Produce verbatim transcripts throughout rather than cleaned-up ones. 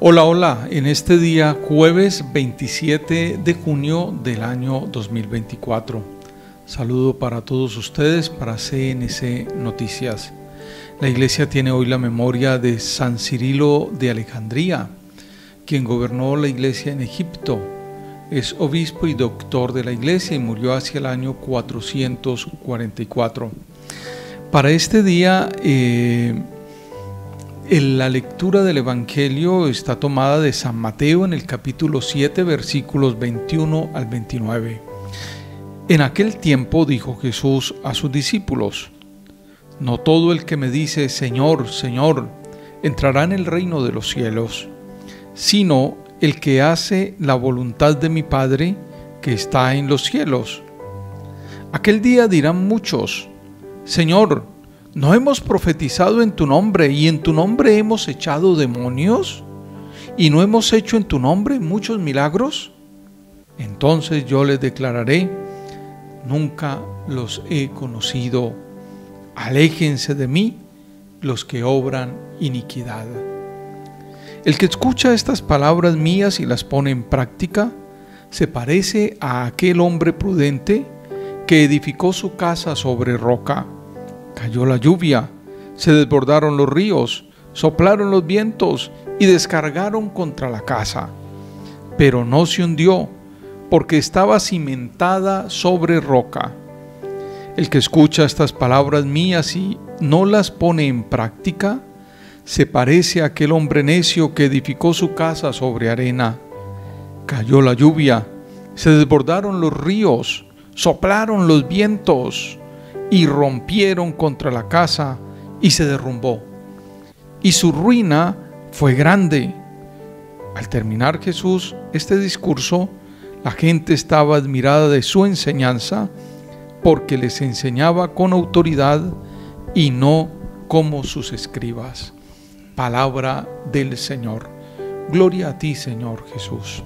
Hola, hola, en este día jueves veintisiete de junio del año dos mil veinticuatro. Saludo para todos ustedes, para C N C Noticias. La iglesia tiene hoy la memoria de San Cirilo de Alejandría, quien gobernó la iglesia en Egipto. Es obispo y doctor de la iglesia y murió hacia el año cuatrocientos cuarenta y cuatro. Para este día, eh, En la lectura del Evangelio está tomada de San Mateo en el capítulo siete, versículos veintiuno al veintinueve. En aquel tiempo dijo Jesús a sus discípulos: No todo el que me dice Señor, Señor, entrará en el reino de los cielos, sino el que hace la voluntad de mi Padre que está en los cielos. Aquel día dirán muchos: Señor, ¿no hemos profetizado en tu nombre y en tu nombre hemos echado demonios? ¿Y no hemos hecho en tu nombre muchos milagros? Entonces yo les declararé: nunca los he conocido. Aléjense de mí los que obran iniquidad. El que escucha estas palabras mías y las pone en práctica, se parece a aquel hombre prudente que edificó su casa sobre roca. Cayó la lluvia, se desbordaron los ríos, soplaron los vientos y descargaron contra la casa. Pero no se hundió, porque estaba cimentada sobre roca. El que escucha estas palabras mías y no las pone en práctica, se parece a aquel hombre necio que edificó su casa sobre arena. Cayó la lluvia, se desbordaron los ríos, soplaron los vientos y rompieron contra la casa y se derrumbó. Y su ruina fue grande. Al terminar Jesús este discurso, la gente estaba admirada de su enseñanza, porque les enseñaba con autoridad y no como sus escribas. Palabra del Señor. Gloria a ti, Señor Jesús.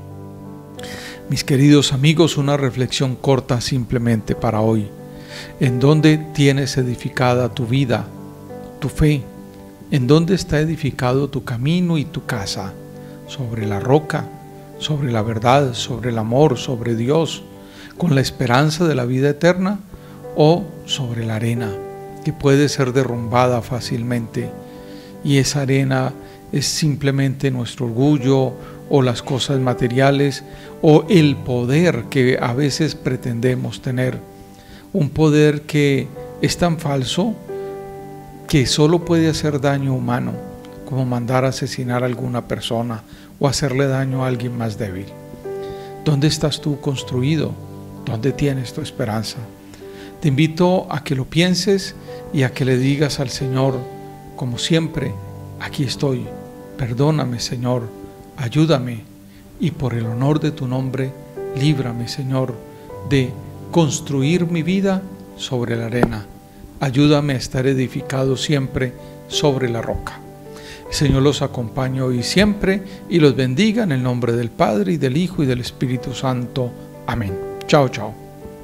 Mis queridos amigos, una reflexión corta simplemente para hoy. ¿En dónde tienes edificada tu vida, tu fe? ¿En dónde está edificado tu camino y tu casa? ¿Sobre la roca, sobre la verdad, sobre el amor, sobre Dios, con la esperanza de la vida eterna? ¿O sobre la arena, que puede ser derrumbada fácilmente? Y esa arena es simplemente nuestro orgullo, o las cosas materiales, o el poder que a veces pretendemos tener. Un poder que es tan falso que solo puede hacer daño humano, como mandar a asesinar a alguna persona o hacerle daño a alguien más débil. ¿Dónde estás tú construido? ¿Dónde tienes tu esperanza? Te invito a que lo pienses y a que le digas al Señor, como siempre: aquí estoy, perdóname, Señor, ayúdame, y por el honor de tu nombre, líbrame, Señor, de construir mi vida sobre la arena. Ayúdame a estar edificado siempre sobre la roca. El Señor los acompañe hoy y siempre y los bendiga en el nombre del Padre, y del Hijo, y del Espíritu Santo. Amén. Chao, chao.